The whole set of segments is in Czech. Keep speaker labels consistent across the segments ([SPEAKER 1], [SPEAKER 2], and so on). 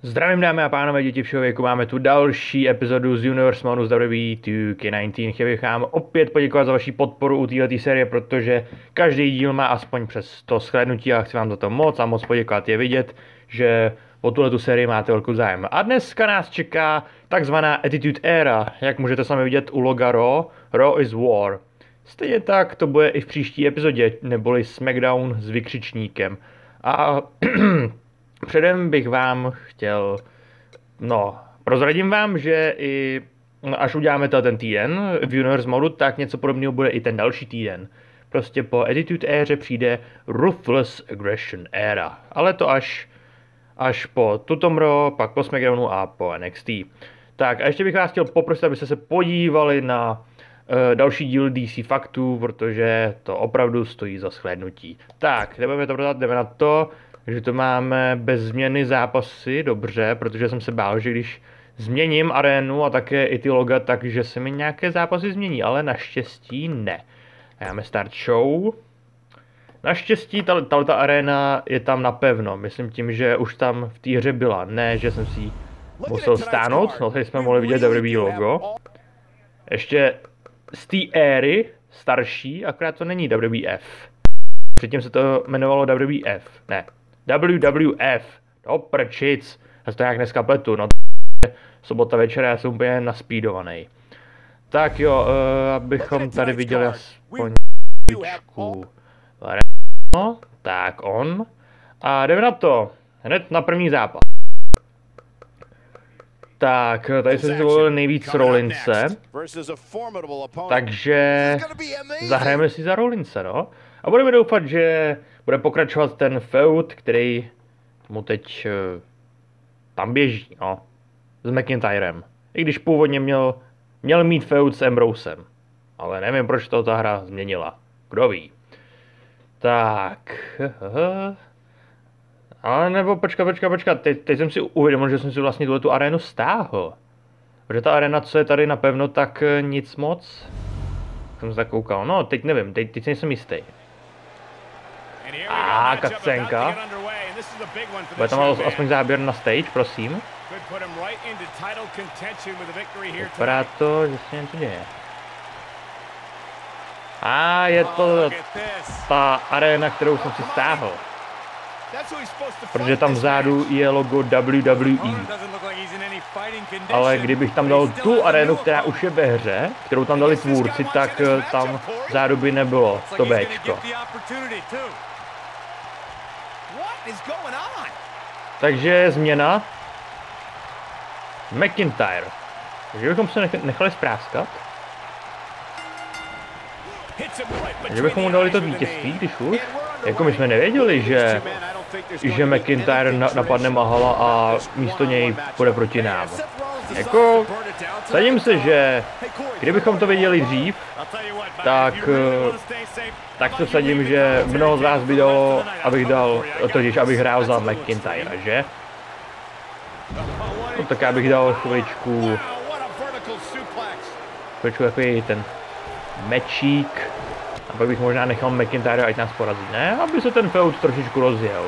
[SPEAKER 1] Zdravím dámy a pánové, děti všeho věku, máme tu další epizodu z Universe modu z WWE 2K19. Chtěl bych vám opět poděkovat za vaši podporu u této série, protože každý díl má aspoň přes 100 shlédnutí a chci vám za to moc a moc poděkovat. Je vidět, že o tuhletu sérii máte velkou zájem. A dneska nás čeká takzvaná Attitude Era, jak můžete sami vidět u loga Raw. Raw is War. Stejně tak to bude i v příští epizodě, neboli SmackDown s vykřičníkem. A předem bych vám chtěl, prozradím vám, že i až uděláme to ten týden v Universe modu, tak něco podobného bude i ten další týden. Prostě po Attitude éře přijde Ruthless Aggression éra, ale to až po tutom Raw, pak po SmackDownu a po NXT. Tak a ještě bych vás chtěl poprosit, abyste se podívali na další díl DC faktů, protože to opravdu stojí za shlédnutí. Tak, jdeme na to, že to máme bez změny zápasy, dobře, protože jsem se bál, že když změním arénu a také i ty loga, takže se mi nějaké zápasy změní, ale naštěstí ne. Dáme start show. Naštěstí ta aréna je tam napevno, myslím tím, že už tam v té hře byla, ne, že jsem si ji musel stáhnout, no tady jsme mohli vidět WWE logo. Ještě z té éry starší, akorát to není WWF. Předtím se to jmenovalo WWF, ne, WWF, no prčic, já se to nějak dneska pletu, no sobota večera, já jsem úplně naspídovaný. Tak jo, abychom tady viděli aspoň chvíličku. No, tak on. A jdeme na to, hned na první zápas. Tak, tady jsem si zvolil nejvíc Rollinse, takže zahrajeme si za Rollinse, no. A budeme doufat, že bude pokračovat ten feud, který mu teď tam běží, no, s McIntyrem. I když původně měl mít feud s Ambrosem, ale nevím, proč to ta hra změnila. Kdo ví. Tak, ale nebo počkat, teď jsem si uvědomil, že jsem si vlastně tu arénu stáhl. Protože ta arena, co je tady napevno, tak nic moc. Jsem se tak koukal, no teď nevím, teď nejsem jistý. A cutscenka. Bude tam aspoň záběr na stage, prosím. Vypadá to, že se něco děje. A je to ta arena, kterou jsem si stáhl. Protože tam vzadu je logo WWE. Ale kdybych tam dal tu arénu, která už je ve hře, kterou tam dali tvůrci, tak tam vzadu by nebylo to Bčko. Takže změna. McIntyre. Takže bychom se nechali spráskat. Takže bychom mu dali to vítězství, když už. Jako my jsme nevěděli, že McIntyre napadne Mahala a místo něj půjde proti nám. Jako, sadím se, že kdybychom to věděli dřív, tak se sadím, že mnoho z vás by dalo, abych hrál za McIntyre, že? No tak já bych dal chviličku takový ten mečík. A pak bych možná nechal McIntyre, ať nás porazí, ne? Aby se ten feud trošičku rozjel.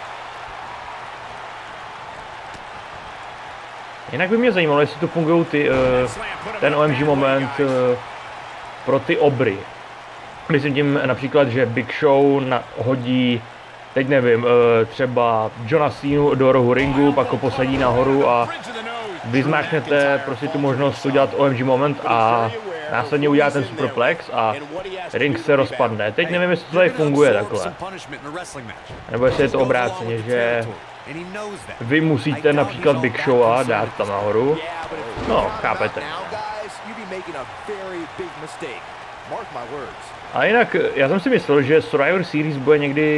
[SPEAKER 1] Jinak by mě zajímalo, jestli tu fungují ten OMG moment pro ty obry. Myslím tím například, že Big Show hodí, teď nevím, třeba Johna Cenu do rohu ringu, pak ho posadí nahoru a vy zmáčknete prostě tu možnost udělat OMG moment a následně udělá ten superplex a ring se rozpadne. Teď nevím, jestli to tady funguje takhle. Nebo jestli je to obráceně, že vy musíte například Big Showa dát tam nahoru. No, chápete. A jinak, já jsem si myslel, že Survivor Series bude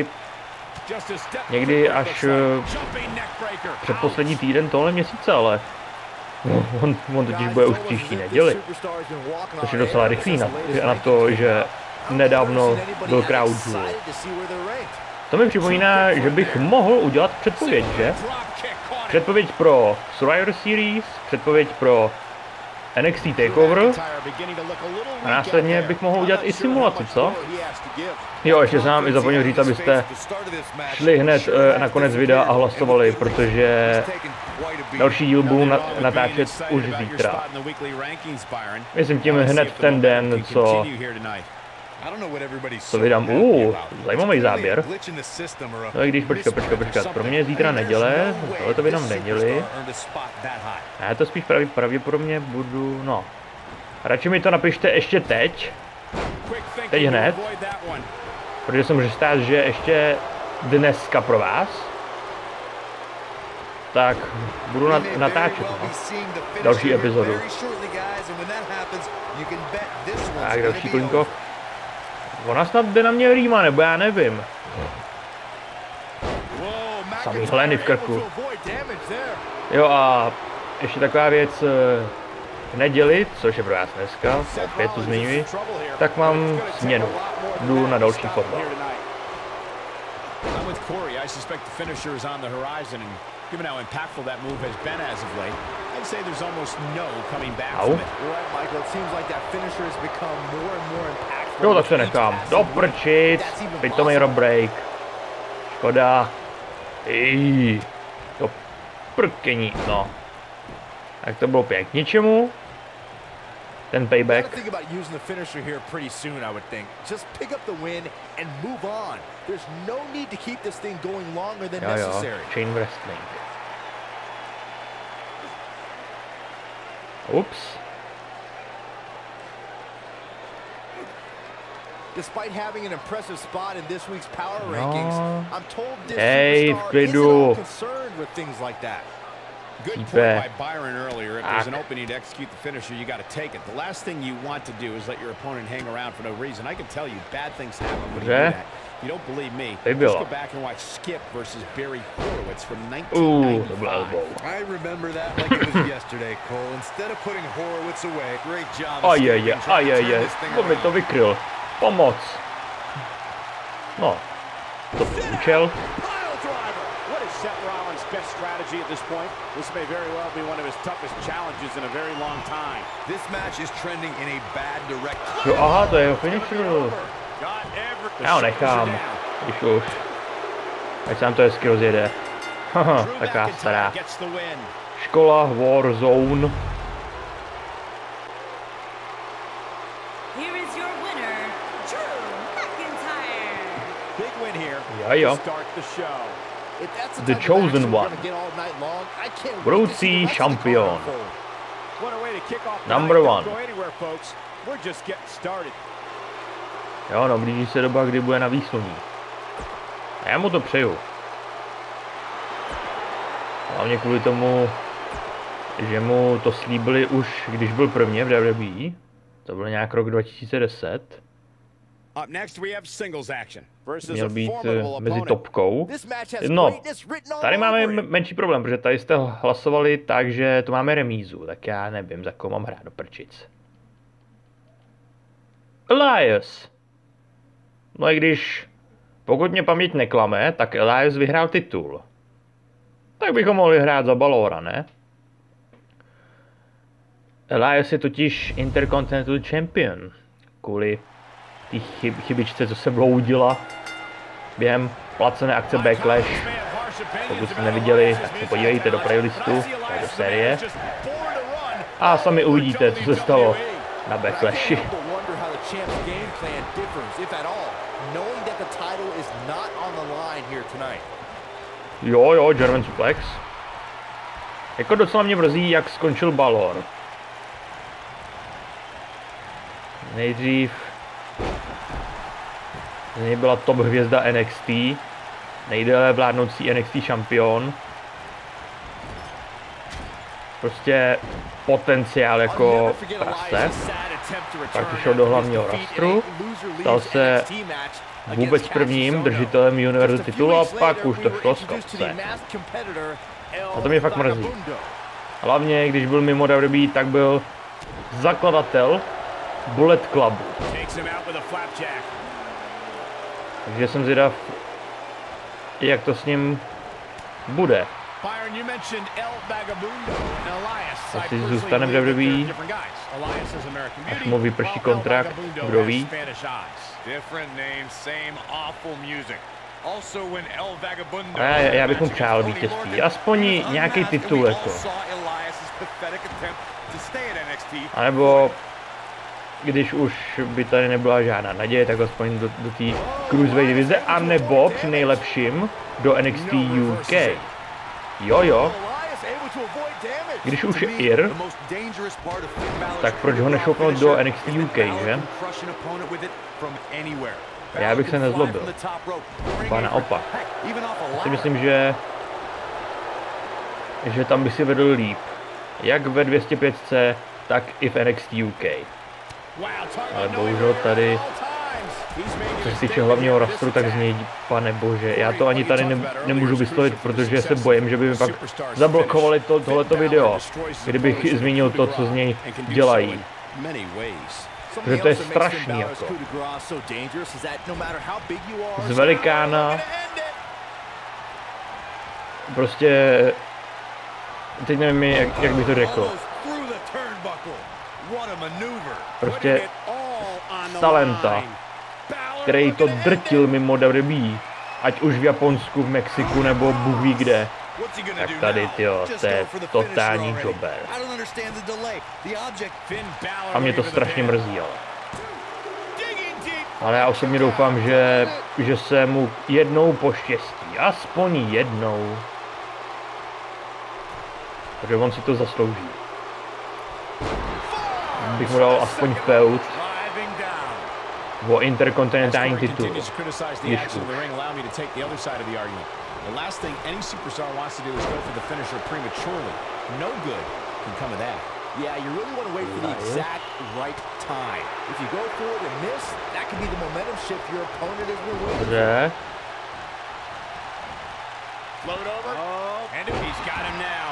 [SPEAKER 1] někdy až předposlední týden tohle měsíce, ale on totiž bude už příští neděli. Což je docela rychlý na to, že nedávno byl Crowd Jewel. To mi připomíná, že bych mohl udělat předpověď, že? Předpověď pro Survivor Series, předpověď pro NXT TakeOver a následně bych mohl udělat i simulaci, co? Jo, ještě jsem vám i zapomněl říct, abyste šli hned na konec videa a hlasovali, protože další díl budu natáčet už zítra. Myslím tím hned v ten den, co vydám. Zajímavý záběr. No i když, počkat. Pro mě je zítra neděle, tohle to vydám v neděli. A já to spíš pravděpodobně budu, no. Radši mi to napište ještě teď. Teď hned. Protože se může stát, že ještě dneska pro vás. Tak budu natáčet, no. Další epizodu. Tak, další klinko. Ona snad jde na mě rýma, nebo já nevím. Samý hleny v krku. Jo a ještě taková věc, v neděli, což je pro vás dneska, opět to zmiňuji, tak mám směnu. Jdu na další fotbal. Au. Jo, tak se nechám. Do prčic. Pitomej rob break. Škoda. To prkení, no. Tak to bylo pěk k ničemu. Ten payback. Jo, chain wrestling. Ups.
[SPEAKER 2] Despite having an impressive spot in this week's power rankings, I'm told this
[SPEAKER 1] superstar
[SPEAKER 2] isn't concerned with things like that.
[SPEAKER 3] Good point by Byron earlier. If there's an opening to execute the finisher, you got to take it. The last thing you want to do is let your opponent hang around for no reason. I can tell you, bad things happen when you do that. You don't believe me? Let's go back and watch Skip versus Barry Horowitz from 1995.
[SPEAKER 2] I remember that like it was yesterday, Cole. Instead of putting Horowitz away, great job.
[SPEAKER 1] By to vykryl. Pomoc. No. To účel.
[SPEAKER 3] Best strategy at this point. This may very well be one of his toughest challenges in a very long time.
[SPEAKER 2] This match is trending in a bad direction.
[SPEAKER 1] Jo, aha, to je jeho finisher. Já ho nechám. Když už. Ať se nám to hezky rozjede. Haha, taká stará. Škola Warzone. Jo. The Chosen One. Budoucí šampion. Number one. Jo, no, blíží se doba, kdy bude na výsluní. A já mu to přeju. Hlavně kvůli tomu, že mu to slíbili už, když byl prvně v WWE. To byl nějak rok 2010. Měl být mezi topkou. No, tady máme menší problém, protože tady jste hlasovali tak, že tu máme remízu, tak já nevím, za koho mám hrát do prčic. Elias. No i když, pokud mě paměť neklame, tak Elias vyhrál titul. Tak bychom mohli hrát za Balora, ne? Elias je totiž Intercontinental Champion. Kvůli té chybičce, co se bloudila během placené akce Backlash. Pokud jste neviděli, tak se podívejte do playlistu, do série. A sami uvidíte, co se stalo na Backlashi. Jo, German Suplex. Jako docela mě mrzí, jak skončil Balor. Nejdřív z něj byla top hvězda NXT, nejdéle vládnoucí NXT šampion. Prostě potenciál jako prase. Pak přišel do hlavního rostru, stal se vůbec prvním držitelem Universal titulu a pak už to šlo z kopce. A to mě fakt mrzí. Hlavně, když byl mimo WWE, tak byl zakladatel Bullet Clubu. Takže jsem zvědav, jak to s ním bude.
[SPEAKER 3] Byron, you mentioned El Vagabundo and Elias.
[SPEAKER 1] Asi zůstane v WWE, až mu vyprší kontrakt, kdo ví. A já bych mu přál vítězství, aspoň nějaký titul jako. A nebo když už by tady nebyla žádná naděje, tak aspoň do té Cruiserweight divize, a nebo při nejlepším do NXT UK. Jo. Když už je IR, tak proč ho nešoupnout do NXT UK, že? Já bych se nezlobil. Ba naopak. Já si myslím, že tam by si vedl líp. Jak ve 205, tak i v NXT UK. Ale bohužel tady, co se týče hlavního rostru, tak z něj, pane bože, já to ani tady nemůžu vyslovit, protože se bojím, že by mi pak zablokovali tohleto video, kdybych zmínil to, co z něj dělají. Protože to je strašný jako. Z velikána prostě, teď nevím, jak bych to řekl. Prostě z talenta, který to drtil mimo WWE, ať už v Japonsku, v Mexiku nebo Bůh ví kde, tak tady, tyjo, to je totální jobber. A mě to strašně mrzí, ale já osobně doufám, že se mu jednou poštěstí, aspoň jednou, protože on si to zaslouží. Bych mu dal aspoň feud o interkontinentální titul. Když už.
[SPEAKER 3] The last thing any superstar wants to do is go for the finisher prematurely. No good can come of that. Yeah, you really want to wait for the exact right time. If you go for it and miss, that could be the momentum shift your opponent has been waiting for. Float over. Oh, and he's got him now.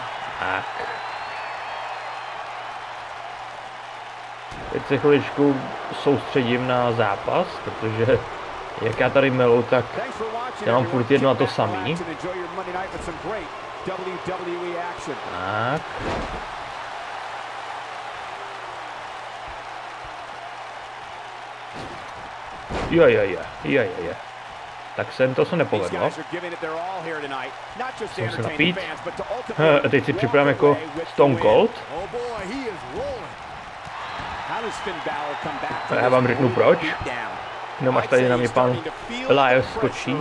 [SPEAKER 1] Teď se chviličku soustředím na zápas, protože jak já tady melu, tak já mám furt jedno a to samý. Tak. Jo. Tak to se nepovedlo. Jsem se napít. A teď si připravím jako Stone Cold. A já vám řeknu proč. No, máš tady na mě pan Elias skočí.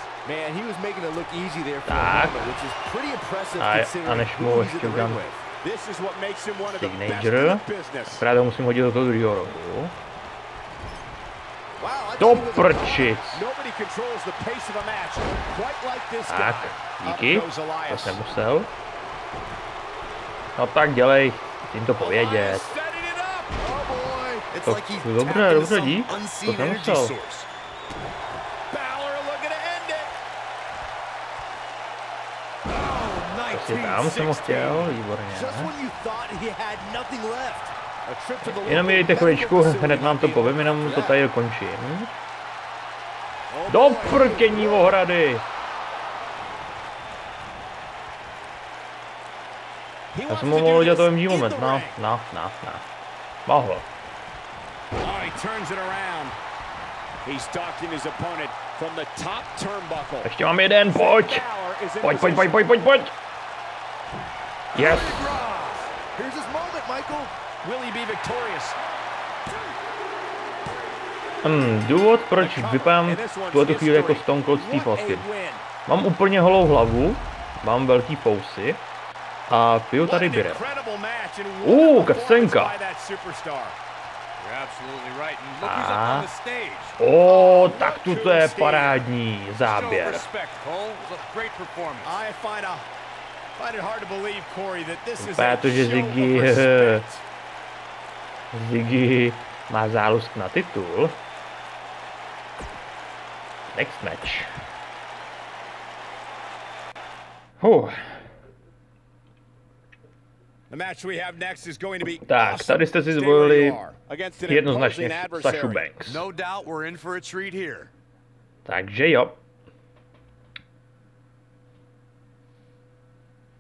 [SPEAKER 1] Tak. A než mu ještě udělám Signature, právě ho musím hodit do toho druhého rohu. Do prčic. Tak, díky. To jsem musel. No tak dělej, tím to povědět. To, dobré, dík. To jsem musel. Prostě tam jsem ho chtěl, výborně. Jenom mějte chviličku, hned vám to povím, jenom to tady dokončím. Do prkení ohrady! Já jsem mohl udělat to MG moment, no. Mohl. Ještě mám jeden, pojď! Pojď! Yes! Důvod, proč vypadám tuto chvíli jako Stone Cold Steve Austin. Mám úplně holou hlavu, mám velký fousy a piju tady birem. Kacenka! Tak tuto je parádní záběr. Vypadá to, že Ziggy má zálusk na titul. Next match. Tak, tady jste si zvolili jednoznačně Sasha Banks. Takže jo.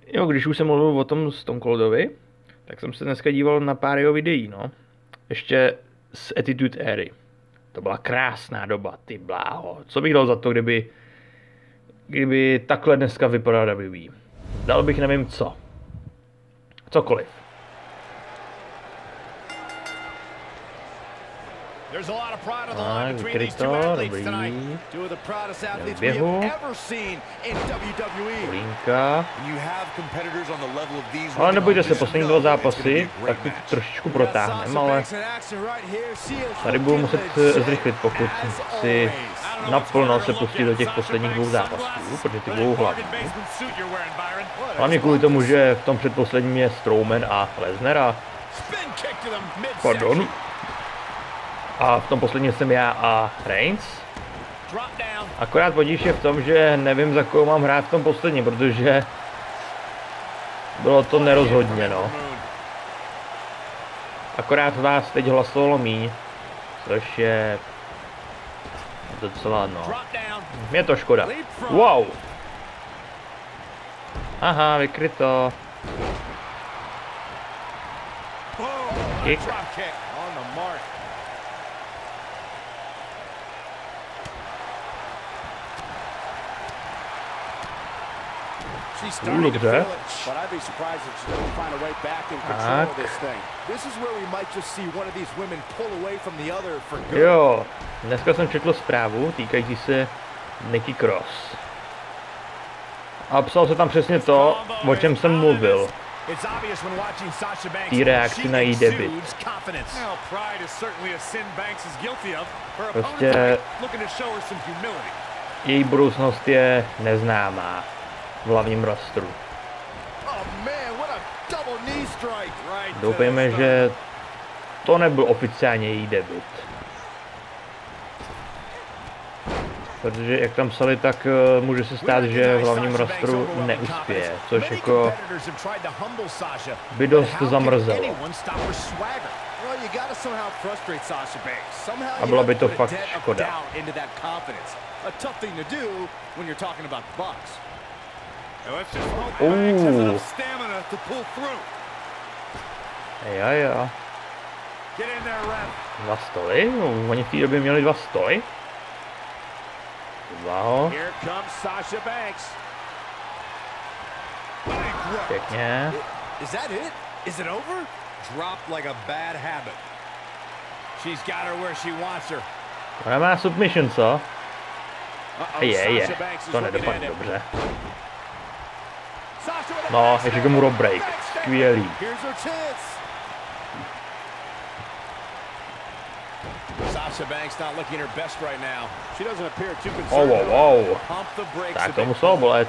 [SPEAKER 1] Jo, když už jsem mluvil o tom Stone Coldovi, tak jsem se dneska díval na pár jeho videí, no. Ještě z Attitude Ery. To byla krásná doba, ty bláho. Co bych dal za to, kdyby takhle dneska vypadal WWE? Dal bych nevím co. Cokoliv.
[SPEAKER 3] There's a lot of pride on the line between these two athletes tonight. Two of the proudest athletes we have ever seen in WWE.
[SPEAKER 1] Linka.
[SPEAKER 2] You have competitors on the level of these.
[SPEAKER 1] Ale nebojte se, poslední dva zápasy, tak to trošičku protáhneme, ale tady budu muset zrychlit, pokud si naplno se pustit do těch posledních dvou zápasů, protože ty budou hlavní. Hlavně kvůli tomu, že v tom předposledním je Strowman a Lesnar a... Pardon. A v tom posledním jsem já a Reigns. Akorát podíš je v tom, že nevím, za koho mám hrát v tom posledním, protože bylo to nerozhodněno. Akorát vás teď hlasovalo míň, což je docela no. Mě to škoda. Wow! Aha, vykryto. Kick. Dobře. Jo, dneska jsem četl zprávu týkající se Nikki Cross. A psal se tam přesně to, o čem jsem mluvil. Tý reakci na její debut. Prostě její budoucnost je neznámá v hlavním rostru. Doufejme, že to nebyl oficiálně její debut. Protože jak tam psali, tak může se stát, že v hlavním rostru neuspěje, což jako by dost zamrzelo. A byla by to fakt škoda. Jo. Dva stoly? Oni v té době měli dva stoly? Wow. Pěkně. Ona má submission, co? Je. To nedopadne dobře. No, ještě komu rob break. Skvělý. Wow. Tak to muselo bolet.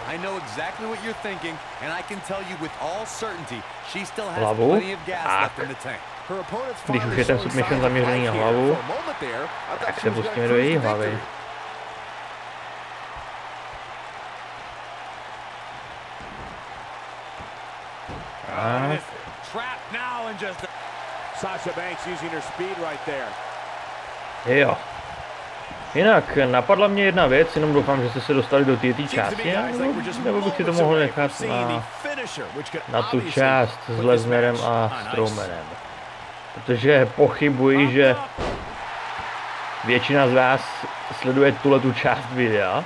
[SPEAKER 1] Hlavu? Tak. Když už je ten submission zaměřený na hlavu, tak se pustíme do její hlavy. Jo. Jinak napadla mě jedna věc, jenom doufám, že jste se dostali do této části, nebo bych si to mohl nechat na tu část s Lesnarem a Strowmanem. Protože pochybuji, že většina z vás sleduje tuhletu část videa.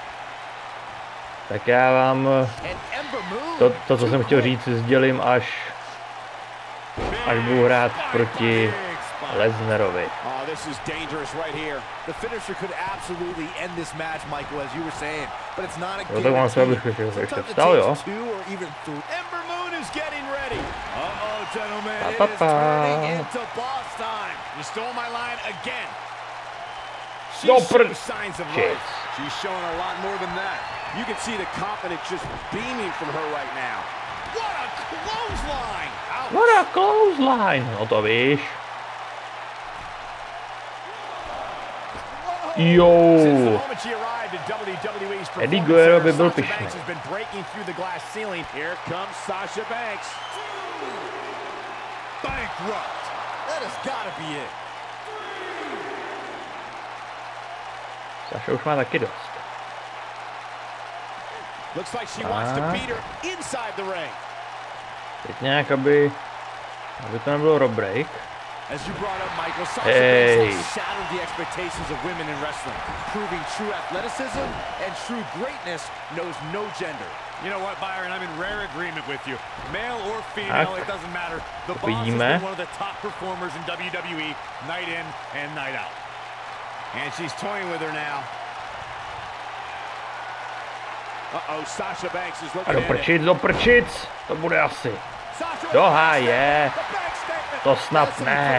[SPEAKER 1] Tak já vám to co jsem chtěl říct, sdělím až budu hrát proti Lesnarovi. Jo, tak mám se, abych ještě vstal, jo? No prčic.
[SPEAKER 3] You can see the confidence just beaming from her right now. What a clothesline!
[SPEAKER 1] What a clothesline! No to víš. Jo. Eddie Guerrero by byl pyšný. Saša už má taky dost. Teď nějak, aby to nebylo rob break. Hey.
[SPEAKER 3] Shattered the expectations of women in wrestling, proving true athleticism and true greatness knows no gender. You know what, Byron? I'm in rare agreement with you. Male or female, it doesn't matter. The Boss has been one of the top performers in WWE, night in and night out. And she's toying with her now. Uh-oh, Sasha Banks is looking at it.
[SPEAKER 1] Do prčic, to bude asi. Do háje. To snad ne.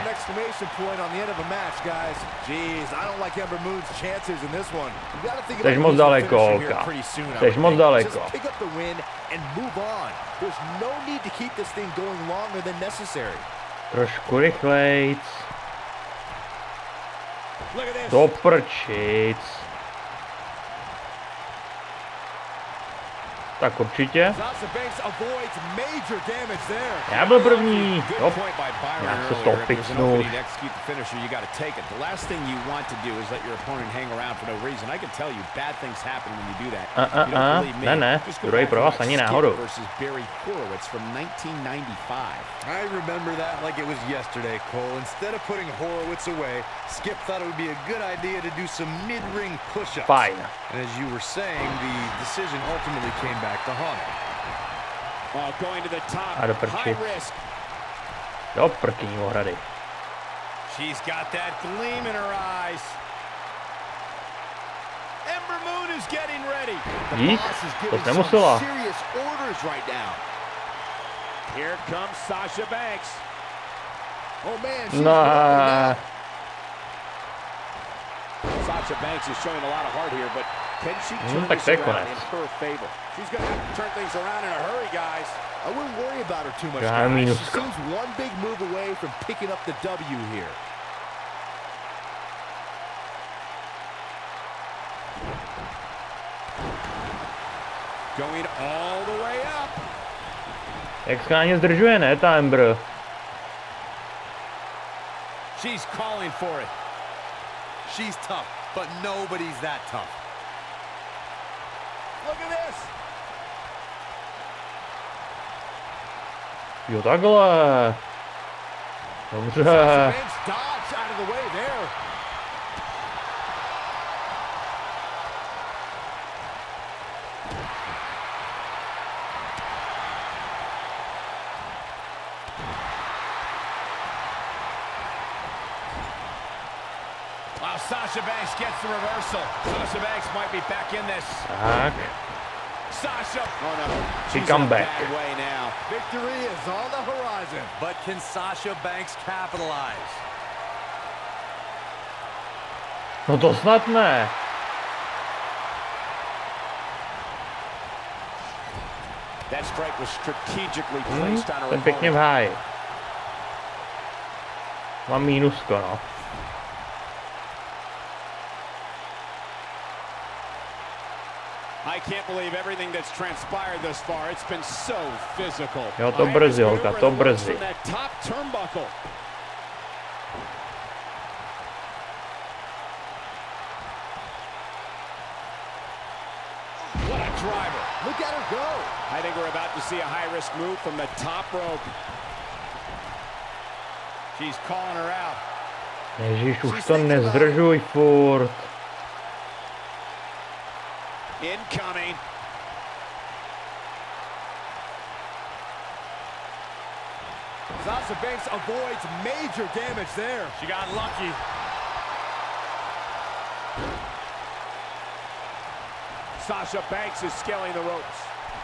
[SPEAKER 1] Jsi moc daleko, Holka. Jsi moc daleko. Trošku rychlejc. Do prčic. Tak určitě. Já byl první. Jo. Já se z toho picnu. Ne, druhý pro vás ani náhodou.
[SPEAKER 2] I remember that like it was yesterday, Cole. Instead of putting Horowitz away, Skip thought it would be a good idea to do some mid-ring push-ups.
[SPEAKER 1] Fine.
[SPEAKER 2] And as you were saying, the decision ultimately came back to haunt him.
[SPEAKER 3] Oh, going to the top, high risk.
[SPEAKER 1] Do prkní ohrady.
[SPEAKER 3] She's got that gleam in her eyes. Ember Moon is getting ready.
[SPEAKER 1] Dík, to jsi nemusela.
[SPEAKER 3] Serious orders right now. Here comes Sasha Banks. Oh man, she's Sasha Banks is showing a lot of heart here, but can she turn this around in her favor? She's going to have to turn things around in a hurry, guys. I wouldn't worry about her too much, guys. She seems one big move away from picking up the W here. Going all the way up.
[SPEAKER 1] Jak schválně zdržuje, ne, ta Ember?
[SPEAKER 3] She's calling for it. She's tough, but nobody's that tough. Look at this.
[SPEAKER 1] Jo, takhle. Dobře.
[SPEAKER 3] Dodge out of the way there. Sasha Banks gets the reversal. Sasha Banks might be back in this.
[SPEAKER 1] Tak.
[SPEAKER 3] Sasha. Oh no.
[SPEAKER 1] She come back.
[SPEAKER 3] Way now. Victory is on the horizon. But can Sasha Banks capitalize?
[SPEAKER 1] No to snad ne.
[SPEAKER 3] That strike was strategically placed on her
[SPEAKER 1] ten pěkně v háji. Mám mínusko, no.
[SPEAKER 3] I can't believe everything that's transpired thus far. It's been so physical.
[SPEAKER 1] Jo, to brzy, Holka, to brzy.
[SPEAKER 3] Top turnbuckle. What a driver. Look at her go. I think we're about to see a high-risk move from the top rope. She's calling her out.
[SPEAKER 1] Ježíš, už to nezdržuj furt.
[SPEAKER 3] Incoming. Sasha Banks avoids major damage there. She got lucky. Sasha Banks is scaling the ropes.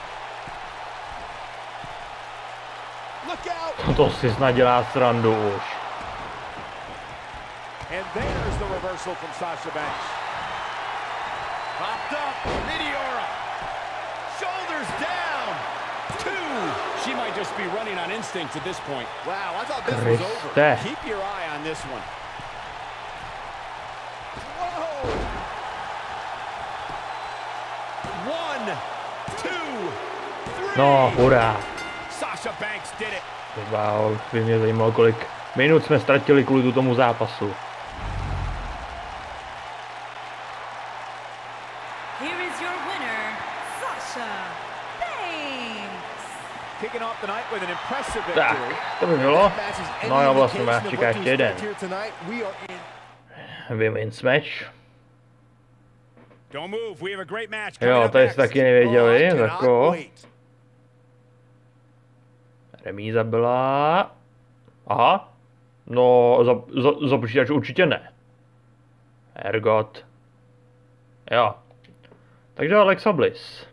[SPEAKER 3] Look out.
[SPEAKER 1] To si snad dělá srandu už.
[SPEAKER 3] And there's the reversal from Sasha Banks. Popped up, Meteora. Shoulders down. 2. She might just be running on instinct at this point. Wow, I thought this was over. Keep your eye on this one. Whoa. 1, 2, 3.
[SPEAKER 1] No, hurá.
[SPEAKER 3] Sasha Banks did it.
[SPEAKER 1] Wow, by mě zajímalo, kolik minut jsme ztratili kvůli tomu zápasu.
[SPEAKER 4] Here is your winner,
[SPEAKER 1] Tak, to by bylo. No jo, vlastně vás čeká ještě jeden. Women's match. Jo, to jste taky nevěděli, jako. Remíza byla... Aha. No, za počítač určitě ne. Ergot. Jo. Takže Alexa Bliss.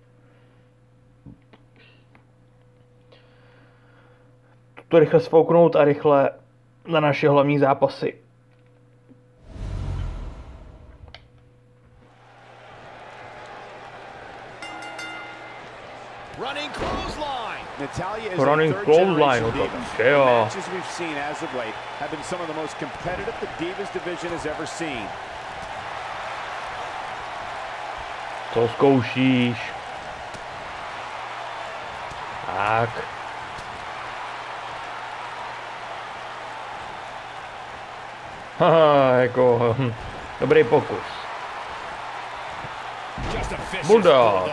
[SPEAKER 1] To rychle sfouknout a rychle na naše hlavní zápasy.
[SPEAKER 3] Running clothesline,
[SPEAKER 1] no to také jo.
[SPEAKER 3] Matches we've seen as of late have been some of the most competitive the Divas division has ever seen.
[SPEAKER 1] Co zkoušíš? Tak. Haha, jako dobrý pokus. Bulldog.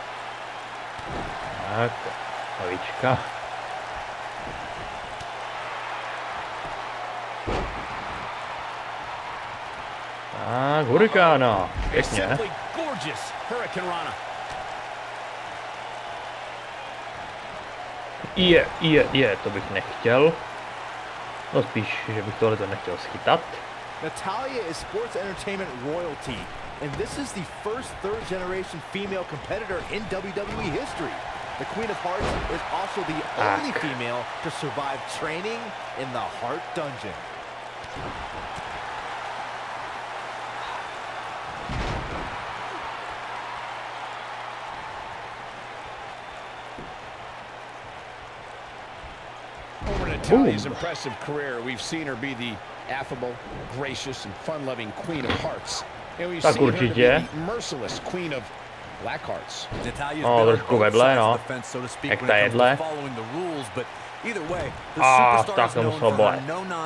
[SPEAKER 1] Tak, hlavička. Tak, hurikána. Pěkně. To bych nechtěl. No spíš, že bych tohle nechtěl schytat.
[SPEAKER 4] Natalya is sports entertainment royalty, and this is the first third-generation female competitor in WWE history. The Queen of Hearts is also the only female to survive training in the Heart Dungeon.
[SPEAKER 3] Over Natalya's impressive career, we've seen her be the affable, gracious, and fun-loving Queen of Hearts. And we've seen her be the merciless Queen of Black Hearts.
[SPEAKER 1] No, trošku vedle, no. Jak ta jedle. Tak to muselo bolet.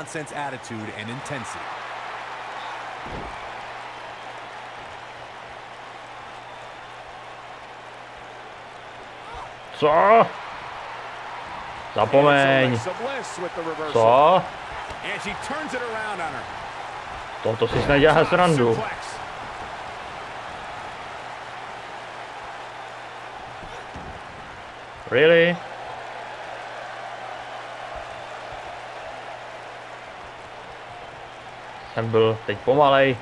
[SPEAKER 1] Co? Zapomeň. Co? Toto si snad dělá srandu. Really? Jsem byl teď pomalej.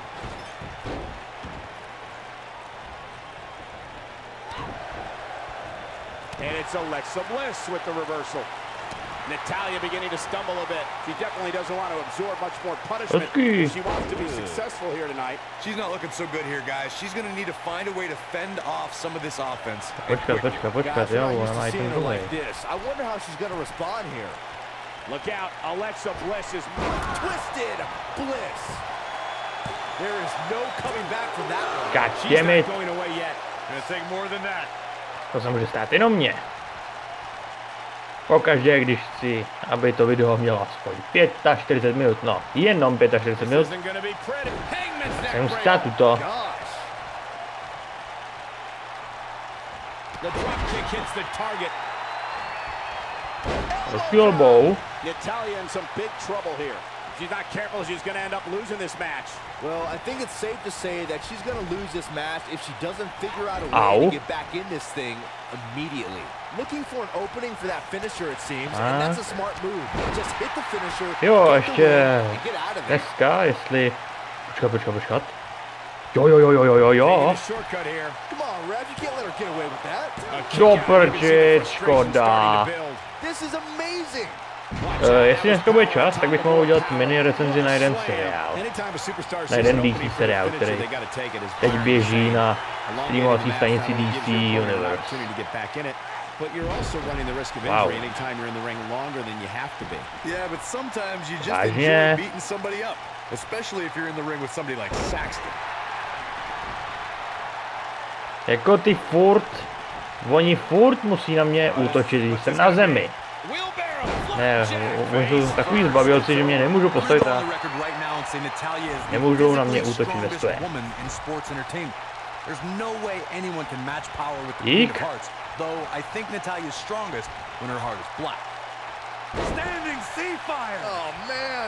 [SPEAKER 3] And it's Alexa Bliss with the reversal. Natalya beginning to stumble a bit. She definitely doesn't want to absorb much more punishment. She wants to be successful here tonight.
[SPEAKER 2] She's not looking so good here, guys. She's going to need to find a way to fend off some of this offense.
[SPEAKER 1] Počkat, jo, ona má i ten druhý.
[SPEAKER 4] I wonder how she's going to respond here.
[SPEAKER 3] Look out, Alexa Bliss is
[SPEAKER 4] twisted Bliss. There is no coming back from that one.
[SPEAKER 1] God damn it.
[SPEAKER 3] She's not going away yet. Gonna take more than that.
[SPEAKER 1] To se může stát jenom mně. Pokaždé, když chci, aby to video mělo aspoň 45 minut, no, jenom 45 minut, se musí stát tuto. Elbow.
[SPEAKER 3] Natalya in some big trouble here. She's not careful, she's going to end up losing this match.
[SPEAKER 4] Well, I think it's safe to say that she's going to lose this match if she doesn't figure out a way to get back in this thing immediately. Looking for an opening for that finisher, it seems, and that's a smart move. Just hit the finisher, get out of it.
[SPEAKER 1] Dneska, jestli... Počkat. Jo.
[SPEAKER 4] Come on, Rev, you can't let her get away with that.
[SPEAKER 1] Doprčit, škoda.
[SPEAKER 4] This is amazing.
[SPEAKER 1] Jestli dneska bude čas, tak bych mohl udělat mini recenzi na jeden seriál. Na jeden DC seriál, který teď běží na streamovací stanici DC Universe. Wow. Vážně? Jako ty oni furt musí na mě útočit, když jsem na zemi. Ne, oni jsou takový zbavilci, že mě nemůžou postavit a nemůžou na mě útočit ve stoje.
[SPEAKER 2] There's no way anyone can match power with the Queen of Hearts, though I think Natalya is strongest when her heart is black. Standing sea fire!
[SPEAKER 4] Oh, man!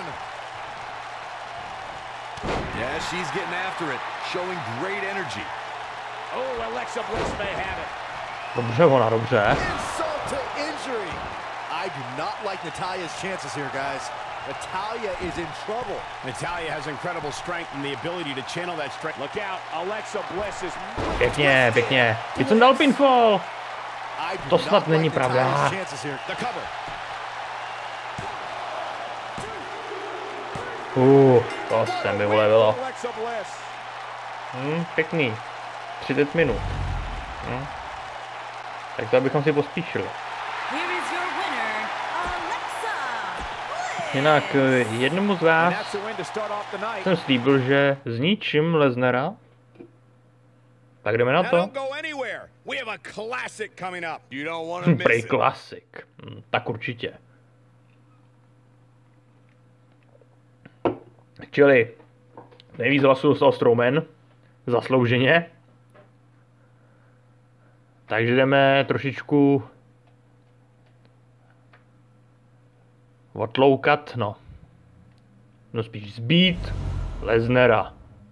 [SPEAKER 2] Yeah, she's getting after it, showing great energy. Oh, Alexa Bliss may have it.
[SPEAKER 1] Dobře, ona, dobře.
[SPEAKER 4] Insult to injury. I do not like Natalya's chances here, guys. Natalya is in trouble.
[SPEAKER 3] Natalya has incredible strength and the ability to channel that strength. Look out, Alexa Bliss is...
[SPEAKER 1] Pěkně, pěkně. Teď jsem dal pinfall. To snad není pravda. To se mi ulevilo. Pěkný. 30 minut. Tak to abychom si pospíšili. Jinak jednomu z vás jsem slíbil, že zničím Lesnara. Tak jdeme na to. Prej klasik. Tak určitě. Čili nejvíc hlasů dostal Strowman. Zaslouženě. Takže jdeme trošičku odloukat, no spíš zbít Lesnara.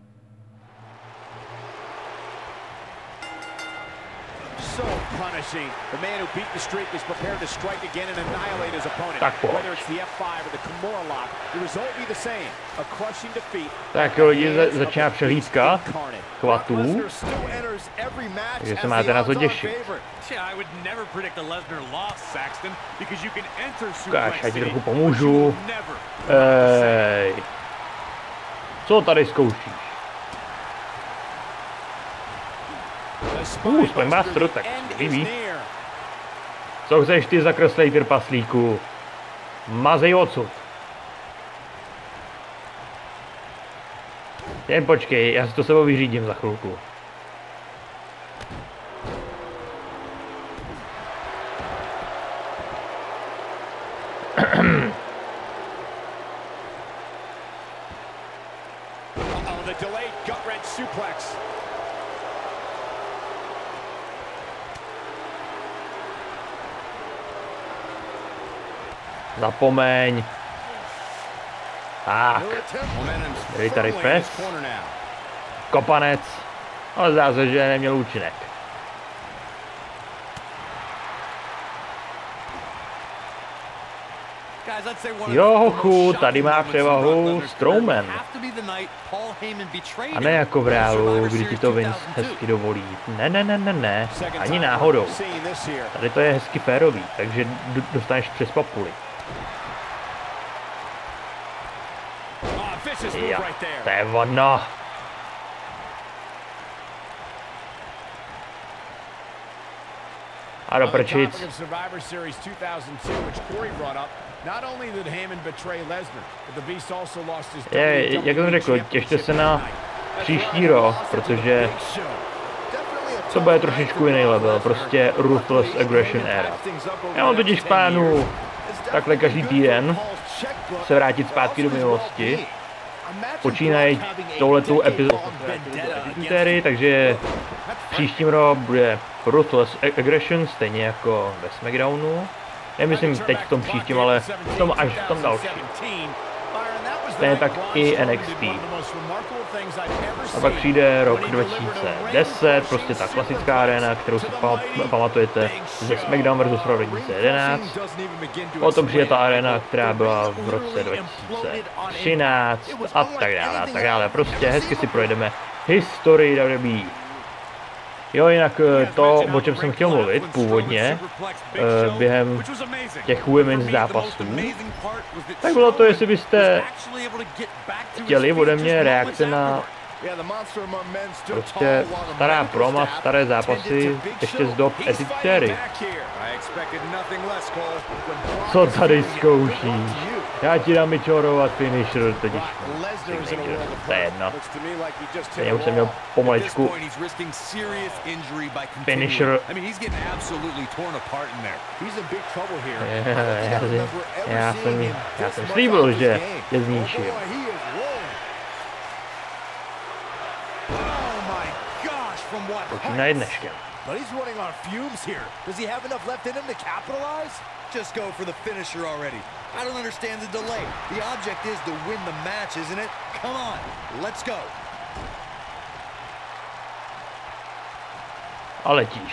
[SPEAKER 1] Tak jo, lidi, začíná přehlídka chvatů, takže se máte na co těšit. Ukáž, já ti trochu pomůžu. Co tady zkoušíš? Spinebuster, tak líbí. Co chceš ty zakreslej, trpaslíku? Mazej odsud. Jen počkej, já si to sebou vyřídím za chvilku. Zapomeň. Tak. Military press. Kopanec. Ale zdá se, že neměl účinek. Jo, hochu, tady má převahu Strowman. A ne jako v reálu, kdy ti to Vince hezky dovolí. Ne, ani náhodou. Tady to je hezky férový, takže dostaneš přes papuli. Ja, to je ono. A do prčic. Jak jsem řekl, těšte se na příští rok, protože to bude trošičku jiný level, prostě Ruthless Aggression Era. Já mám totiž v plánu takhle každý týden se vrátit zpátky do minulosti. Počínají touhletou epizodu, takže příštím rok bude Ruthless Aggression, stejně jako ve SmackDownu. Nemyslím teď v tom příštím, ale v tom až v tom dalším. Stejně tak i NXT. A pak přijde rok 2010, prostě ta klasická arena, kterou si pamatujete ze SmackDown vs. Raw 2011. Potom přijde ta arena, která byla v roce 2013 a tak dále. Prostě hezky si projdeme historii WWE. Jo, jinak to, o čem jsem chtěl mluvit původně, během těch women's zápasů, tak bylo to, jestli byste chtěli ode mě reakce na prostě stará promo, staré zápasy, ještě z dob etické éry. Co tady zkoušíš? Já ti dám vyčorovat finisher, totiž to je jedno. Já už jsem měl pomaličku finisher. Já jsem slíbil, že je zničím. Počínaje dneškem.
[SPEAKER 4] But he's running on fumes here. Does he have enough left in him to capitalize?
[SPEAKER 2] Just go for the finisher already. I don't understand the delay. The object is to win the match, isn't it? Come on, let's go.
[SPEAKER 1] A letíš.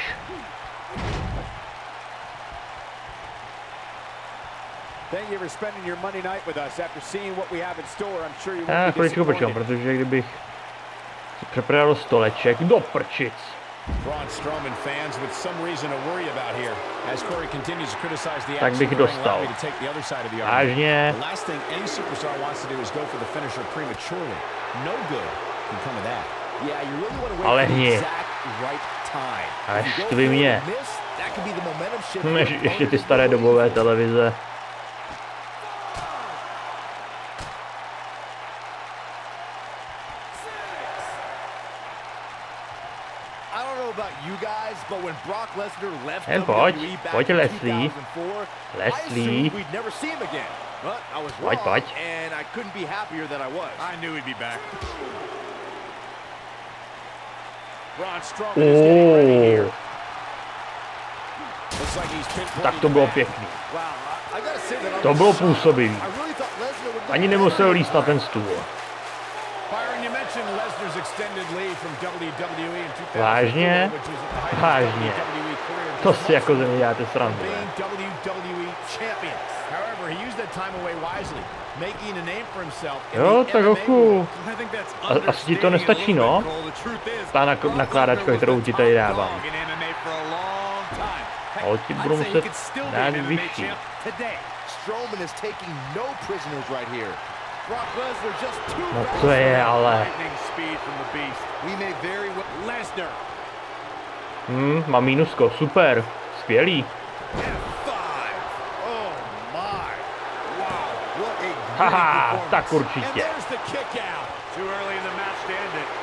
[SPEAKER 3] Thank you for spending your Monday night with us. After seeing what we have in store, I'm sure you won't be
[SPEAKER 1] Chviličku počkám,
[SPEAKER 3] disappointed.
[SPEAKER 1] protože kdybych si přeprodal stoleček do prčic.
[SPEAKER 3] Braun Strowman fans with some reason to worry about here. As Corey continues to criticize the
[SPEAKER 1] Tak bych
[SPEAKER 3] action,
[SPEAKER 1] dostal.
[SPEAKER 3] allow me to take the other side of the argument.
[SPEAKER 1] Vážně.
[SPEAKER 3] The last thing any superstar wants to do is go for the finisher prematurely. No good can come of that.
[SPEAKER 4] Yeah, you really want to
[SPEAKER 1] Ale
[SPEAKER 4] wait for the
[SPEAKER 1] hně.
[SPEAKER 4] exact right time.
[SPEAKER 1] Ale
[SPEAKER 4] If you go
[SPEAKER 1] štvi
[SPEAKER 4] for it
[SPEAKER 1] mě.
[SPEAKER 4] and miss, that could be the momentum shift your
[SPEAKER 1] Ještě
[SPEAKER 4] opponent
[SPEAKER 1] ty
[SPEAKER 4] is
[SPEAKER 1] staré
[SPEAKER 4] waiting
[SPEAKER 1] dobové
[SPEAKER 4] for.
[SPEAKER 1] televize.
[SPEAKER 4] I don't know about you guys, but when Brock Lesnar left
[SPEAKER 1] Jen
[SPEAKER 4] WWE back
[SPEAKER 1] pojď
[SPEAKER 4] in
[SPEAKER 1] Leslie.
[SPEAKER 4] 2004, I
[SPEAKER 1] Leslie.
[SPEAKER 4] assumed we'd never see him again. But I was wrong,
[SPEAKER 1] Pojď.
[SPEAKER 4] and I couldn't be happier that I was.
[SPEAKER 3] I knew he'd be back. Braun Strowman is getting ready here. Looks like he's pinpointing
[SPEAKER 1] Tak to bylo
[SPEAKER 3] the
[SPEAKER 1] pěkný.
[SPEAKER 4] Wow, I gotta say that I
[SPEAKER 1] To
[SPEAKER 4] was
[SPEAKER 1] bylo
[SPEAKER 4] shocked.
[SPEAKER 1] působivý.
[SPEAKER 4] I really thought Lesnar would
[SPEAKER 1] Ani nemusel líst na ten stůl.
[SPEAKER 3] Byron, you mentioned Lesnar's extended leave from WWE in 2004,
[SPEAKER 1] Vážně?
[SPEAKER 3] which was at the height of his
[SPEAKER 1] Vážně.
[SPEAKER 3] WWE career.
[SPEAKER 1] To si jako ze mě děláte srandu,
[SPEAKER 3] Being
[SPEAKER 1] ne?
[SPEAKER 3] WWE champion. However, he used that time away wisely, making a name for himself in
[SPEAKER 1] Jo,
[SPEAKER 3] the
[SPEAKER 1] tak
[SPEAKER 3] MMA
[SPEAKER 1] hochu.
[SPEAKER 3] world.
[SPEAKER 1] Asi ti to nestačí, no? Ta nakládačka, kterou ti tady dávám. Ale ti budu muset dát vyšší.
[SPEAKER 4] Strowman is taking no prisoners right here. Brock Lesnar just too
[SPEAKER 1] No
[SPEAKER 4] fast.
[SPEAKER 1] to je ale.
[SPEAKER 3] Lightning speed from the beast.
[SPEAKER 2] We may very well...
[SPEAKER 3] Lesnar.
[SPEAKER 1] Mám mínusko, super. Skvělý.
[SPEAKER 2] F5. Oh my. Wow, what a great
[SPEAKER 1] Haha,
[SPEAKER 2] performance.
[SPEAKER 1] tak
[SPEAKER 3] And
[SPEAKER 1] určitě.
[SPEAKER 3] there's the kick out. Too early in the match to end it.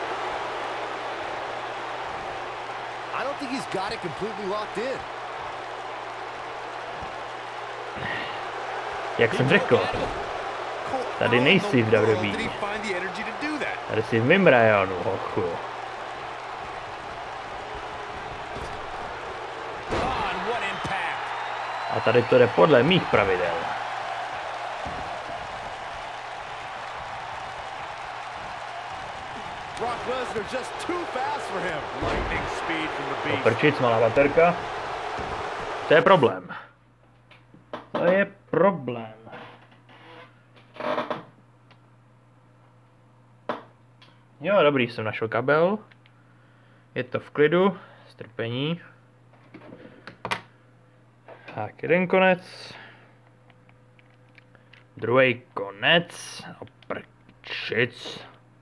[SPEAKER 4] I don't think he's got it completely locked in.
[SPEAKER 1] Jak jsem řekl, tady nejsi v WWE.
[SPEAKER 2] Did he find the energy to do that?
[SPEAKER 1] Tady jsi v mým rajonu, hochu.
[SPEAKER 3] On, what impact.
[SPEAKER 1] A tady to jde podle mých pravidel.
[SPEAKER 4] Brock Lesnar just too fast for him.
[SPEAKER 3] Lightning speed from the beast.
[SPEAKER 1] Prčic, malá baterka. To je problém. To je problém. Jo, dobrý, jsem našel kabel. Je to v klidu, strpení. Tak, jeden konec. Druhý konec. A prčic.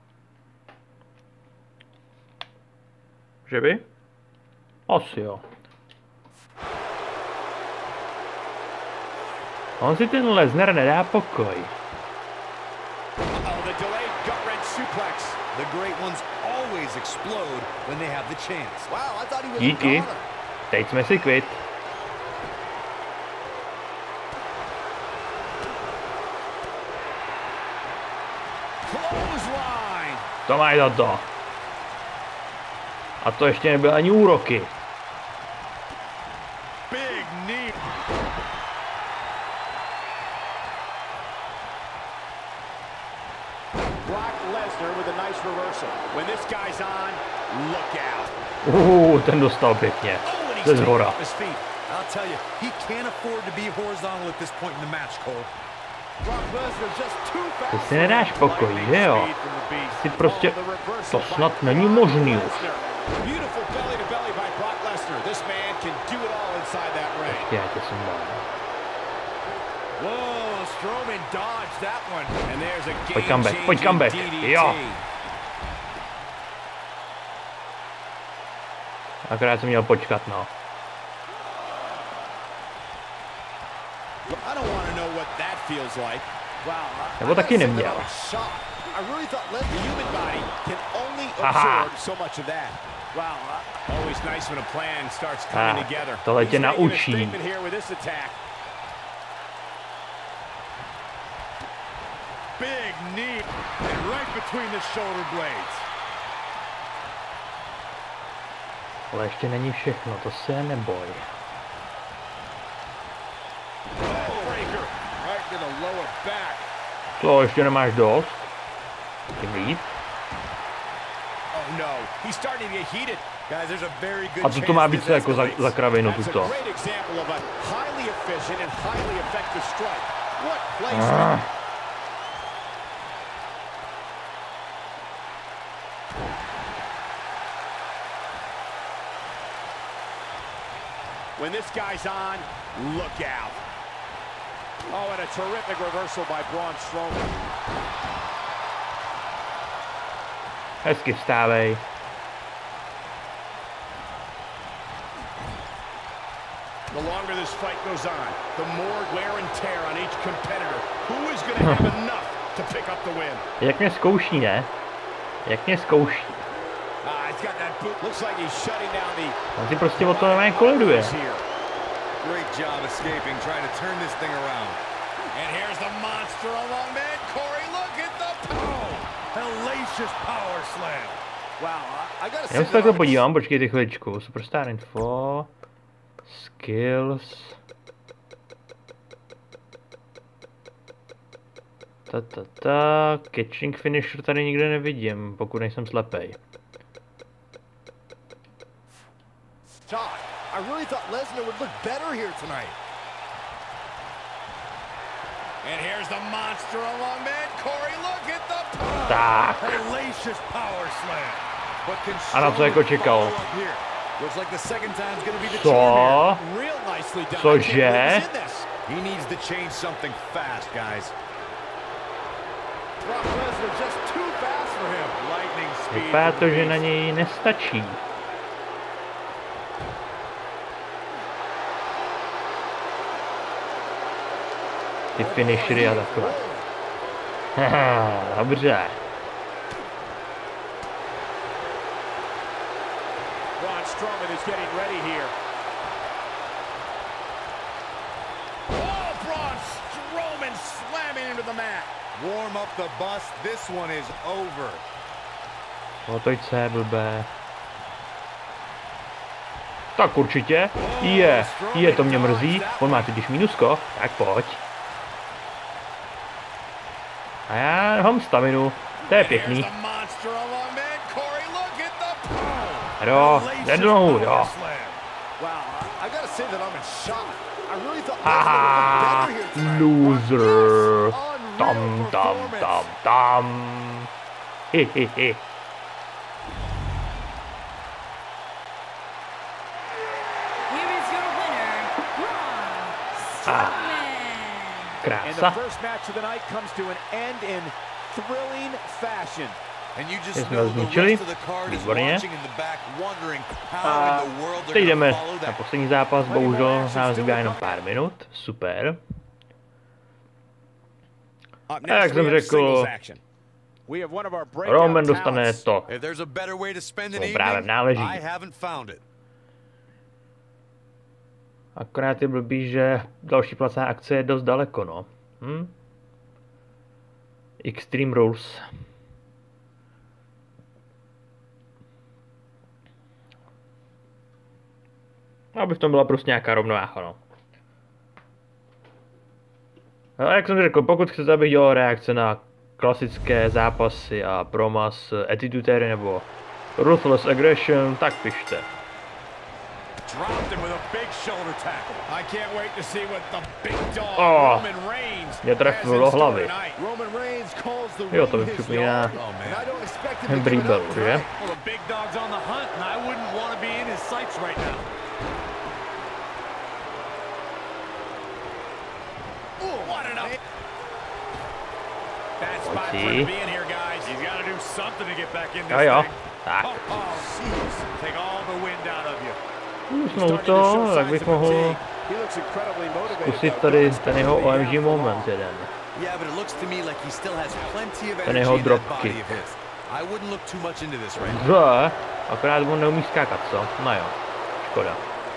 [SPEAKER 1] Že by? Asi jo. On si ten Lesnar nedá pokoj.
[SPEAKER 3] Oh, the delayed gut-wrench suplex.
[SPEAKER 2] The great ones always explode when they have the chance.
[SPEAKER 4] Wow, I thought he was
[SPEAKER 1] Díky.
[SPEAKER 4] a goner.
[SPEAKER 1] Teď jsme si kvit.
[SPEAKER 3] Clothesline.
[SPEAKER 1] To mají za to. A to ještě nebyly ani úroky.
[SPEAKER 3] Big knee. Brock Lesnar with a nice reversal. When this guy's on, look out.
[SPEAKER 1] Ten dostal pěkně.
[SPEAKER 3] Oh, and he's
[SPEAKER 1] Ze
[SPEAKER 3] taken
[SPEAKER 1] zhora.
[SPEAKER 3] off his feet.
[SPEAKER 2] I'll tell you, he can't afford to be horizontal at this point in the match, Cole.
[SPEAKER 4] Brock Lesnar just too
[SPEAKER 1] Ty
[SPEAKER 4] fast.
[SPEAKER 1] si nedáš pokoj, že jo?
[SPEAKER 3] Speed from the beast.
[SPEAKER 1] Ty prostě,
[SPEAKER 3] Oh, the reversal
[SPEAKER 1] to
[SPEAKER 3] by
[SPEAKER 1] snad není možný už.
[SPEAKER 3] Lesnar. Beautiful belly to belly by Brock Lesnar. This man can do it all inside that ring.
[SPEAKER 1] Já tě jsem dal.
[SPEAKER 4] Whoa, Strowman dodged that one.
[SPEAKER 3] And there's a
[SPEAKER 1] Pojď comeback, pojď
[SPEAKER 3] game-changing
[SPEAKER 1] comeback.
[SPEAKER 3] DDT.
[SPEAKER 1] Jo. Akorát jsem měl počkat, no.
[SPEAKER 3] I don't want to know what that feels like.
[SPEAKER 4] Wow,
[SPEAKER 1] Nebo taky neměl.
[SPEAKER 4] I really thought
[SPEAKER 3] The
[SPEAKER 4] Lesnar.
[SPEAKER 3] human body can only
[SPEAKER 1] Haha.
[SPEAKER 3] absorb so much of that.
[SPEAKER 4] Wow,
[SPEAKER 3] Always nice when a plan starts coming together.
[SPEAKER 1] Tohle tě
[SPEAKER 3] He's making a
[SPEAKER 1] naučí.
[SPEAKER 3] statement here with this attack.
[SPEAKER 2] Big knee and right between the shoulder blades.
[SPEAKER 1] Ale ještě není všechno, to se neboj. To ještě nemáš dost? Tím víc? A to má být jako za kravinu tuto.
[SPEAKER 3] When this guy's on, look out. Oh, and a terrific reversal by Braun Strowman.
[SPEAKER 1] Hezky vstávej.
[SPEAKER 3] The longer this fight goes on, the more wear and tear on each competitor. Who is going to have enough to pick up the win?
[SPEAKER 1] Jak mě zkouší, ne? Jak mě zkouší.
[SPEAKER 3] He's got that boot. Looks like he's shutting down the.
[SPEAKER 1] On si prostě o to normálně koleduje.
[SPEAKER 2] Great job escaping, trying to turn this thing around.
[SPEAKER 3] And here's the monster among men, Corey. Look at the power. Hellacious power slam. Wow, I gotta say.
[SPEAKER 1] Já se takhle podívám, počkejte chviličku. Superstar info. Skills. Catching finisher tady nikde nevidím, pokud nejsem slepej.
[SPEAKER 4] I really thought Lesnar would look better here tonight.
[SPEAKER 3] And here's the monster among men, Corey. Look at the power.
[SPEAKER 1] Tak.
[SPEAKER 3] Hellacious power slam.
[SPEAKER 1] A na co jako čekal?
[SPEAKER 2] Looks like the second time's gonna be the
[SPEAKER 1] Co?
[SPEAKER 3] Real nicely done.
[SPEAKER 1] Cože?
[SPEAKER 2] He needs to change something fast, guys.
[SPEAKER 4] Brock Lesnar just too fast for him.
[SPEAKER 3] Lightning speed.
[SPEAKER 1] Vypadá to, že na něj nestačí. Ty finishery a takové. Haha, dobře.
[SPEAKER 3] Braun Strowman is getting ready here. Oh, Braun Strowman slamming into the mat.
[SPEAKER 2] Warm up the bus. This one is over.
[SPEAKER 1] Otoč se, blbé. Tak určitě. To mě mrzí. On má totiž mínusko. Tak pojď. A já mám staminu. To je pěkný. Jo, jde dolů, jo. Haha, loser. Tam. Hihihi. Krása. Jsme ho zničili. Výborně. A teď jdeme na poslední zápas. Bohužel nám zbývá jenom pár minut. Super. A jak jsem řekl, Roman dostane to, co právě náleží. Akorát je blbý, že další placená akce je dost daleko, no. Extreme Rules. Aby v tom byla prostě nějaká rovnováha, no. A jak jsem řekl, pokud chcete, abych dělal reakce na klasické zápasy a promas Attitude Era nebo Ruthless Aggression, tak pište. Mě trefil do hlavy. Jo, to mi připomíná Bribel, že? Pojď. Jo, tak. Usnout to, tak bych mohl zkusit tady ten jeho OMG moment jeden. Ten jeho dropkick. Akorát on neumí skákat, co? No jo, škoda.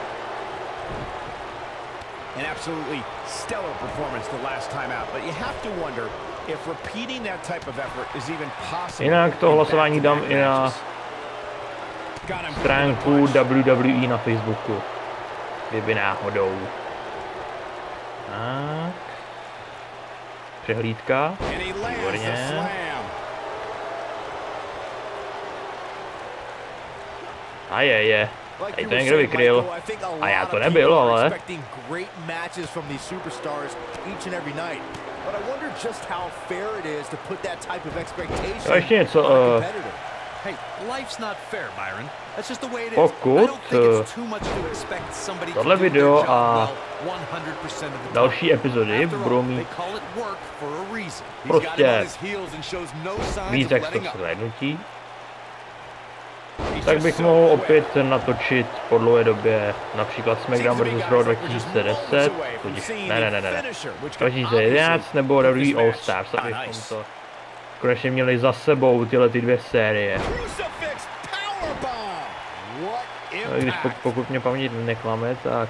[SPEAKER 3] An absolutely stellar performance the last time out, but you have to wonder if repeating that type of effort is even possible.
[SPEAKER 1] Jinak to hlasování dám i na stránku WWE na Facebooku. Kdyby náhodou. Tak. Přehlídka. Výborně. A je. Tady to někdo vykryl. A já to nebyl, ale... Jo, ještě něco... Pokud tohle video a další epizody budou mít prostě víc jak 100 shlédnutí, tak bych mohl opět natočit po dlouhé době například SmackDown vs. Raw 2010, ne, 2011 nebo WWE All Stars, abychom to konečně měli za sebou tyhle ty dvě série. Když pokud mě paměť neklame, tak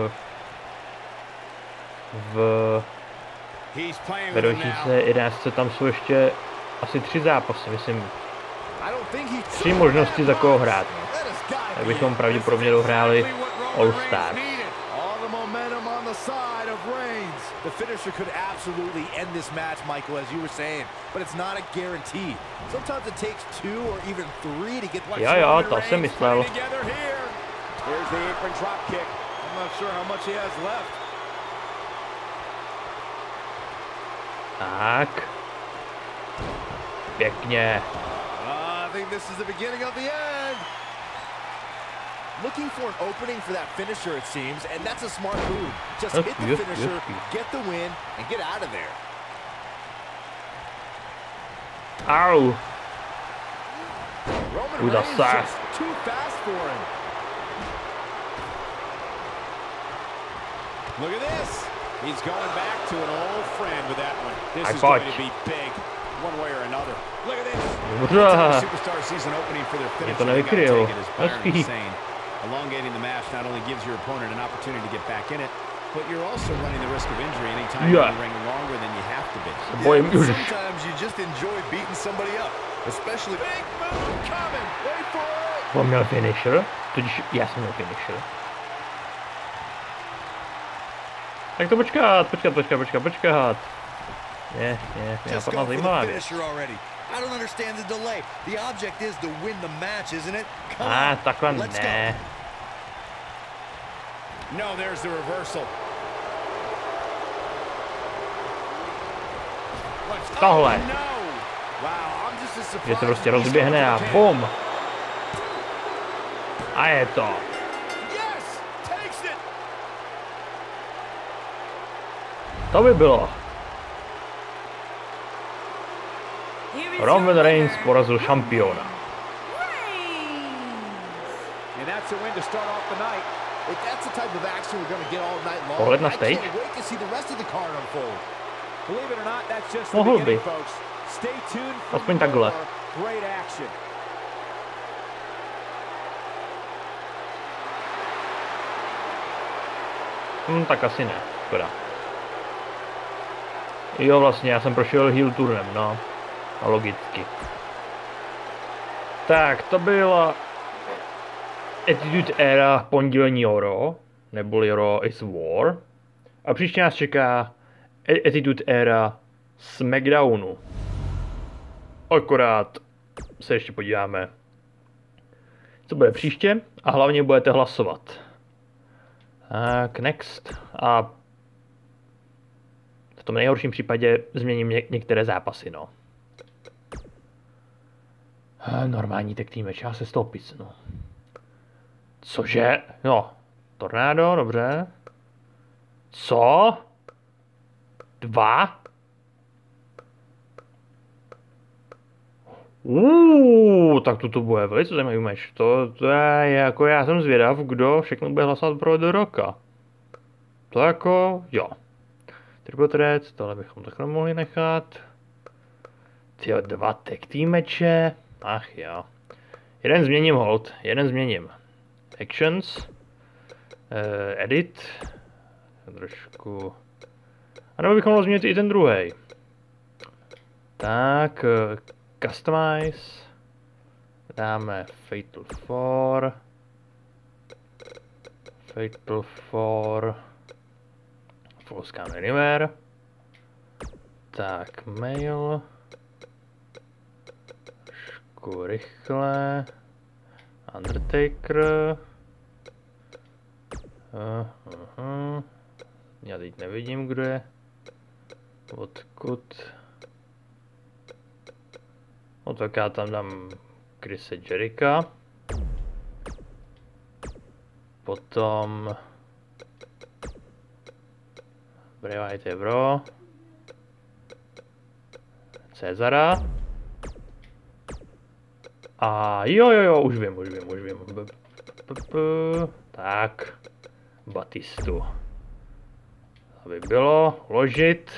[SPEAKER 1] ve 2011 tam jsou ještě asi 3 zápasy, myslím. 3 možnosti za koho hrát. Tak bychom pravděpodobně dohráli All Stars.
[SPEAKER 4] The finisher could absolutely end this match, Michael, as you were saying, but it's not a guarantee. Sometimes it takes 2 or even 3 to get the
[SPEAKER 1] Jo, to jsem myslel.
[SPEAKER 4] Here's the apron drop kick. I'm not sure how much he has left.
[SPEAKER 1] Tak. Pěkně.
[SPEAKER 4] I think this is the beginning of the end. Looking for an opening for that finisher, it seems, and that's a smart move. Just hit the finisher, get the win, and get out of there.
[SPEAKER 1] Ow!
[SPEAKER 4] Roman Reigns is just too fast for him.
[SPEAKER 3] Look at this. He's going back to an old friend with that one. This is going to be big, one way or another. Look at this. Superstar sees an opening for their finisher.
[SPEAKER 1] To nevykryl.
[SPEAKER 3] Elongating the match not only gives your opponent an opportunity to get back in it, but you're also running the risk of injury anytime you're in the ring longer than you have to be.
[SPEAKER 2] Sometimes you just enjoy beating somebody up, especially
[SPEAKER 4] big move coming. Wait for it.
[SPEAKER 1] On měl finisher? Tudíž já jsem měl finisher. Tak to počkat. Ne, napadla zajímavá věc.
[SPEAKER 2] I don't understand the delay. The object is to win the match, isn't it?
[SPEAKER 1] Takhle ne.
[SPEAKER 3] No, there's the reversal.
[SPEAKER 1] Tohle. Že se prostě rozběhne a bum. A je to. To by bylo. Roman Reigns porazil šampiona. Pohled na stage? Mohl by. Aspoň takhle. Tak asi ne. Škoda. Jo, vlastně, já jsem prošel heel turnem, no. A logicky. Tak, to byla Attitude Era pondělní Raw, neboli Raw is War. A příště nás čeká Attitude Era SmackDownu. Akorát se ještě podíváme, co bude příště, a hlavně budete hlasovat. Tak, next. A v tom nejhorším případě změním některé zápasy, no. Normální tag team match, já se z toho písnu. Cože? No, Tornádo, dobře. Co? 2? Tak to bude velice zajímavý match. To je jako, já jsem zvědav, kdo všechno bude hlasovat pro The Rocka. To jako, jo. Triple Threat, tohle bychom takhle mohli nechat. Tyjo, 2 tag team matche. Ach jo. Jeden změním hold, jeden změním. Actions. Edit. Trošku. A nebo bychom mohli změnit i ten druhý. Tak, customize. Dáme Fatal 4. Fatal 4. Falls Count Anywhere. Tak, mail. Trošku rychle. Undertaker. Já teď nevidím, kdo je. Odkud. No tak já tam dám Chrise Jericha. Potom Bray Wyatt je bro. Cezara. A jo, už vím. Tak. Batistu. Aby bylo uložit.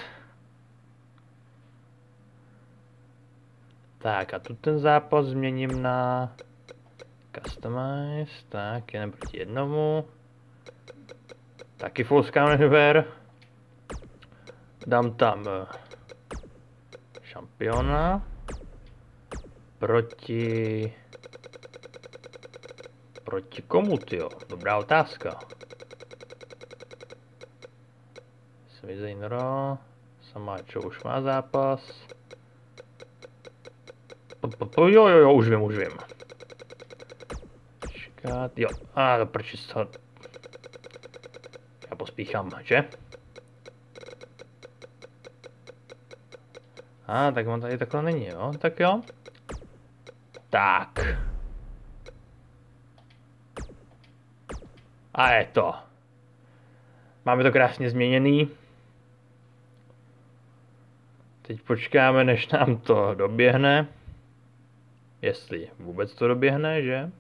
[SPEAKER 1] Tak a tu ten zápas změním na Customize. Tak, jeden proti jednomu. Taky Falls Count Anywhere. Dám tam šampiona. Proti komu, tyjo? Dobrá otázka. Sami Zayn Raw. Samáčo už má zápas. Jo, už vím. Čekat, jo, a proč to... Já pospíchám, že? Tak on tady takhle není, jo? Tak jo. Tak. A je to. Máme to krásně změněný. Teď počkáme, než nám to doběhne. Jestli vůbec to doběhne, že?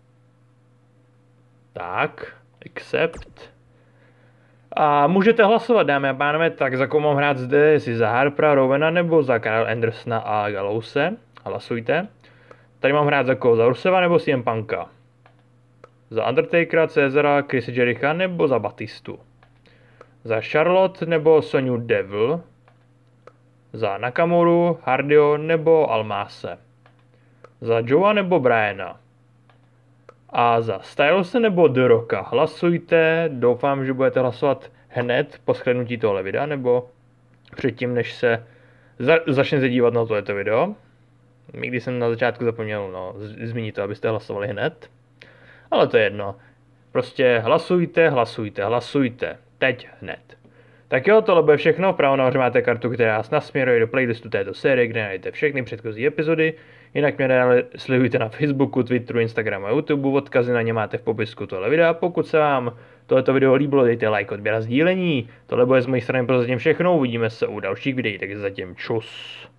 [SPEAKER 1] Tak, accept. A můžete hlasovat, dámy a pánové, tak za koho mám hrát zde, jestli za Harpera, Rowena nebo za Karl Andersona a Gallowse. Hlasujte. Tady mám hrát za koho, za Ruseva nebo CM Punka? Za Undertakera, Cezara, Chrise Jericha nebo za Batistu? Za Charlotte nebo Sonyu Devil? Za Nakamuru, Hardyho nebo Almase? Za Joea nebo Briana? A za Stylese nebo The Rocka? Hlasujte, doufám, že budete hlasovat hned po shlédnutí tohle videa, nebo předtím, než se začnete dívat na tohleto video. Když jsem na začátku zapomněl zmínit to, abyste hlasovali hned. Ale to je jedno. Prostě hlasujte. Teď hned. Tak jo, tohle bude všechno. Vpravo nahoře máte kartu, která nás nasměruje do playlistu této série, kde najdete všechny předchozí epizody. Jinak mě dále sledujte na Facebooku, Twitteru, Instagramu a YouTube. Odkazy na ně máte v popisku tohle videa. Pokud se vám tohleto video líbilo, dejte like, odběr a sdílení. Tohle bude z mojej strany prozatím všechno. Uvidíme se u dalších videí, takže zatím čus.